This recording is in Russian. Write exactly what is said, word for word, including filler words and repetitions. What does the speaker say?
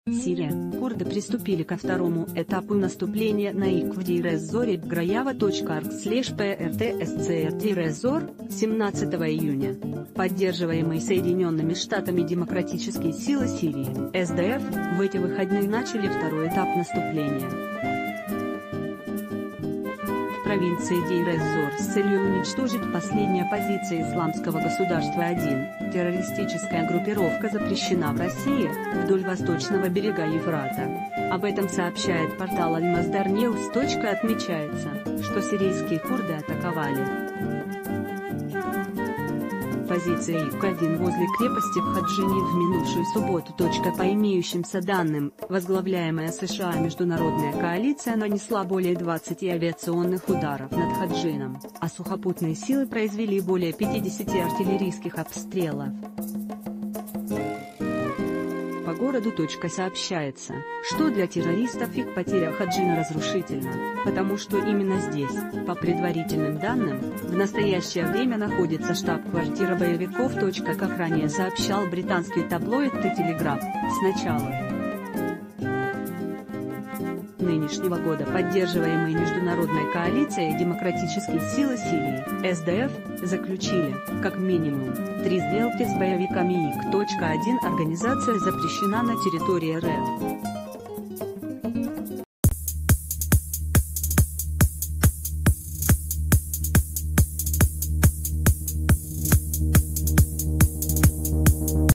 Сирия. Курды приступили ко второму этапу наступления на икв-зорит граява точка орг слэш пртсцр-зор семнадцатого июня. Поддерживаемые Соединенными Штатами Демократические силы Сирии, эс дэ эф, в эти выходные начали второй этап наступления в провинции Дейр-эз-Зор с целью уничтожить последние позиции Исламского государства один. Террористическая группировка запрещена в России, вдоль восточного берега Евфрата. Об этом сообщает портал Аль-Масдар Ньюс. Отмечается, что сирийские курды атаковали позиции ик один возле крепости Вхаджинин в минувшую субботу. По имеющимся данным, возглавляемая США международная коалиция нанесла более двадцати авиационных ударов над Хаджином, а сухопутные силы произвели более пятидесяти артиллерийских обстрелов по городу. Сообщается, что для террористов их потеря Хаджина разрушительна, потому что именно здесь, по предварительным данным, в настоящее время находится штаб-квартира боевиков. Как ранее сообщал британский таблоид The Telegraph, с начала нынешнего года поддерживаемые международной коалицией демократические силы Сирии, эс дэ эф, заключили, как минимум, три сделки с боевиками ик один. Организация запрещена на территории эр эф.